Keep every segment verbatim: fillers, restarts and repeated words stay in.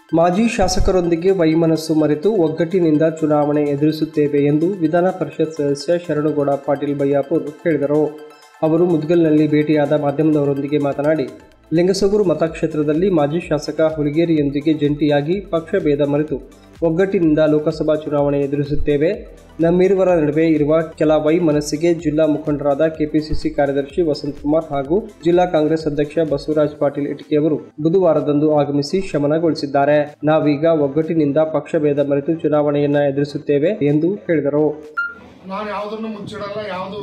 ಮಾಜಿ ಶಾಸಕರೊಂದಿಗೆ ವೈಮನಸ್ಸು ಮರೆತು ಒಗ್ಗಟ್ಟಿನಿಂದ ಚುನಾವಣೆ ಎದುರಿಸುತ್ತೇವೆ ಎಂದು ವಿಧಾನ ಪರಿಷತ್ ಸದಸ್ಯ ಶರಣಗೌಡ ಪಾಟೀಲ್ ಬಯ್ಯಾಪುರ್ ಹೇಳಿದರು. ಅವರು ಮುದ್ಗಲ್ನಲ್ಲಿ ಭೇಟಿಯಾದ ಮಾಧ್ಯಮದವರೊಂದಿಗೆ ಮಾತನಾಡಿ, ಲಿಂಗಸಗೂರು ಮತಕ್ಷೇತ್ರದಲ್ಲಿ ಮಾಜಿ ಶಾಸಕ ಹುಲಿಗೇರಿಯೊಂದಿಗೆ ಜಂಟಿಯಾಗಿ ಪಕ್ಷ ಭೇದ ಮರೆತು ಒಗ್ಗಟ್ಟಿನಿಂದ ಲೋಕಸಭಾ ಚುನಾವಣೆ ಎದುರಿಸುತ್ತೇವೆ. ನಮ್ಮಿರುವರ ನಡುವೆ ಇರುವ ಕೆಲ ವೈಮನಸ್ಸಿಗೆ ಜಿಲ್ಲಾ ಮುಖಂಡರಾದ ಕೆಪಿಸಿಸಿ ಕಾರ್ಯದರ್ಶಿ ವಸಂತಕುಮಾರ್ ಹಾಗೂ ಜಿಲ್ಲಾ ಕಾಂಗ್ರೆಸ್ ಅಧ್ಯಕ್ಷ ಬಸವರಾಜ ಪಾಟೀಲ್ ಇಟಕಿ ಅವರು ಬುಧವಾರದಂದು ಆಗಮಿಸಿ ಶಮನಗೊಳಿಸಿದ್ದಾರೆ. ನಾವೀಗ ಒಗ್ಗಟ್ಟಿನಿಂದ ಪಕ್ಷ ಭೇದ ಮರೆತು ಚುನಾವಣೆಯನ್ನ ಎದುರಿಸುತ್ತೇವೆ ಎಂದು ಹೇಳಿದರು. ನಾನು ಯಾವುದನ್ನು ಮುಚ್ಚಿಡಲ್ಲ, ಯಾವುದು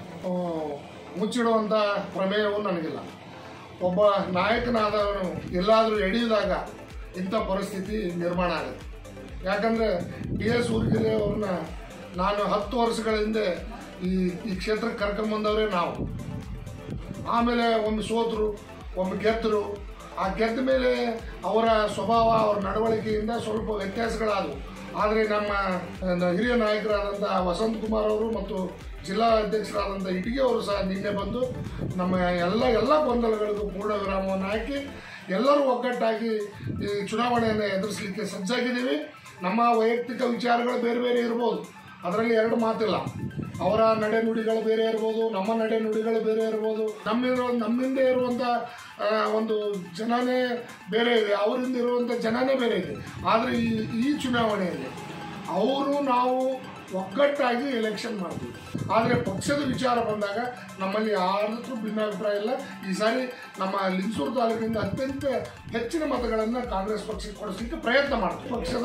ಮುಚ್ಚಿಡುವಂಥ ಪ್ರಮೇಯವೂ ನನಗಿಲ್ಲ. ಒಬ್ಬ ನಾಯಕನಾದವನು ಎಲ್ಲಾದರೂ ಎಳೆಯುವಾಗ ಇಂಥ ಪರಿಸ್ಥಿತಿ ನಿರ್ಮಾಣ ಆಗುತ್ತೆ. ಯಾಕಂದರೆ ಡಿ ಎಸ್ ಹುಲಿಗೇರಿ ಅವ್ರನ್ನ ನಾನು ಹತ್ತು ವರ್ಷಗಳ ಹಿಂದೆ ಈ ಈ ಕ್ಷೇತ್ರಕ್ಕೆ ಕರ್ಕೊಂಬಂದವರೇ ನಾವು. ಆಮೇಲೆ ಒಮ್ಮೆ ಸೋತರು, ಒಮ್ಮೆ ಗೆದ್ದರು. ಆ ಗೆದ್ದ ಮೇಲೆ ಅವರ ಸ್ವಭಾವ, ಅವರ ನಡವಳಿಕೆಯಿಂದ ಸ್ವಲ್ಪ ವ್ಯತ್ಯಾಸಗಳಾದವು. ಆದರೆ ನಮ್ಮ ಹಿರಿಯ ನಾಯಕರಾದಂಥ ವಸಂತಕುಮಾರ್ ಅವರು ಮತ್ತು ಜಿಲ್ಲಾ ಅಧ್ಯಕ್ಷರಾದಂಥ ಇಟಗಿ ಅವರು ಸಹ ನಿನ್ನೆ ಬಂದು ನಮ್ಮ ಎಲ್ಲ ಎಲ್ಲ ಗೊಂದಲಗಳಿಗೂ ಪೂರ್ಣ ವಿರಾಮವನ್ನು ಹಾಕಿ ಎಲ್ಲರೂ ಒಗ್ಗಟ್ಟಾಗಿ ಈ ಚುನಾವಣೆಯನ್ನು ಎದುರಿಸಲಿಕ್ಕೆ ಸಜ್ಜಾಗಿದ್ದೀವಿ. ನಮ್ಮ ವೈಯಕ್ತಿಕ ವಿಚಾರಗಳು ಬೇರೆ ಬೇರೆ ಇರ್ಬೋದು, ಅದರಲ್ಲಿ ಎರಡು ಮಾತಿಲ್ಲ. ಅವರ ನಡೆನುಡಿಗಳು ಬೇರೆ ಇರ್ಬೋದು, ನಮ್ಮ ನಡೆನುಡಿಗಳು ಬೇರೆ ಇರ್ಬೋದು. ನಮ್ಮಿರೋ ನಮ್ಮಿಂದ ಇರುವಂಥ ಒಂದು ಜನನೇ ಬೇರೆ ಇದೆ, ಅವರಿಂದ ಇರುವಂಥ ಜನನೇ ಬೇರೆ ಇದೆ. ಆದರೆ ಈ ಈ ಚುನಾವಣೆಯಲ್ಲಿ ಅವರು ನಾವು ಒಗ್ಗಟ್ಟಾಗಿ ಎಲೆಕ್ಷನ್ ಮಾಡ್ತೀವಿ. ಆದರೆ ಪಕ್ಷದ ವಿಚಾರ ಬಂದಾಗ ನಮ್ಮಲ್ಲಿ ಯಾರತ್ರ ಭಿನ್ನಾಭಿಪ್ರಾಯ ಇಲ್ಲ. ಈ ಸಾರಿ ನಮ್ಮ ಲಿಂಗಸೂರು ತಾಲೂಕಿನಿಂದ ಅತ್ಯಂತ ಹೆಚ್ಚಿನ ಮತಗಳನ್ನು ಕಾಂಗ್ರೆಸ್ ಪಕ್ಷಕ್ಕೆ ಕೊಡಿಸಲಿಕ್ಕೆ ಪ್ರಯತ್ನ ಮಾಡ್ತೀವಿ. ಪಕ್ಷದ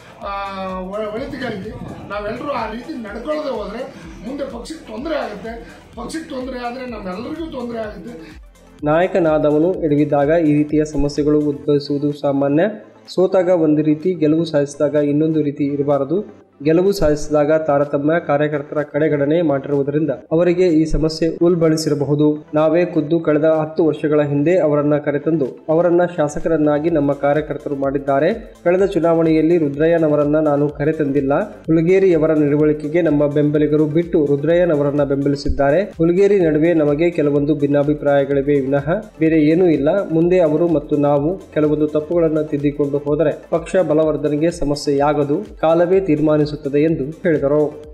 ಒಳಿತಿಗಾಗಿ ನಾವೆಲ್ಲರೂ ಆ ರೀತಿ ನಡ್ಕೊಳ್ಳದೆ ಹೋದರೆ ಮುಂದೆ ಪಕ್ಷಕ್ಕೆ ತೊಂದರೆ ಆಗುತ್ತೆ. ಪಕ್ಷಕ್ಕೆ ತೊಂದರೆ ಆದರೆ ನಮ್ಮೆಲ್ಲರಿಗೂ ತೊಂದರೆ ಆಗುತ್ತೆ. ನಾಯಕನಾದವನು ಎಡವಿದಾಗ ಈ ರೀತಿಯ ಸಮಸ್ಯೆಗಳು ಉದ್ಭವಿಸುವುದು ಸಾಮಾನ್ಯ. ಸೋತಾಗ ಒಂದು ರೀತಿ, ಗೆಲುವು ಸಾಧಿಸಿದಾಗ ಇನ್ನೊಂದು ರೀತಿ ಇರಬಾರದು. ಗೆಲುವು ಸಾಧಿಸಿದಾಗ ತಾರತಮ್ಯ, ಕಾರ್ಯಕರ್ತರ ಕಡೆಗಣನೆ ಮಾಡಿರುವುದರಿಂದ ಅವರಿಗೆ ಈ ಸಮಸ್ಯೆ ಉಲ್ಬಣಿಸಿರಬಹುದು. ನಾವೇ ಖುದ್ದು ಕಳೆದ ಹತ್ತು ವರ್ಷಗಳ ಹಿಂದೆ ಅವರನ್ನ ಕರೆತಂದು ಅವರನ್ನ ಶಾಸಕರನ್ನಾಗಿ ನಮ್ಮ ಕಾರ್ಯಕರ್ತರು ಮಾಡಿದ್ದಾರೆ. ಕಳೆದ ಚುನಾವಣೆಯಲ್ಲಿ ರುದ್ರಯ್ಯನವರನ್ನ ನಾನು ಕರೆತಂದಿಲ್ಲ. ಹುಲಿಗೇರಿಯವರ ನಡವಳಿಕೆಗೆ ನಮ್ಮ ಬೆಂಬಲಿಗರು ಬಿಟ್ಟು ರುದ್ರಯ್ಯನವರನ್ನ ಬೆಂಬಲಿಸಿದ್ದಾರೆ. ಹುಲಿಗೇರಿ ನಡುವೆ ನಮಗೆ ಕೆಲವೊಂದು ಭಿನ್ನಾಭಿಪ್ರಾಯಗಳಿವೆ ವಿನಃ ಬೇರೆ ಏನೂ ಇಲ್ಲ. ಮುಂದೆ ಅವರು ಮತ್ತು ನಾವು ಕೆಲವೊಂದು ತಪ್ಪುಗಳನ್ನು ತಿದ್ದಿಕೊಂಡು ಹೋದರೆ ಪಕ್ಷ ಬಲವರ್ಧನೆಗೆ ಸಮಸ್ಯೆಯಾಗದು. ಕಾಲವೇ ತೀರ್ಮಾನಿಸುತ್ತದೆ ಎಂದು ಹೇಳಿದರು.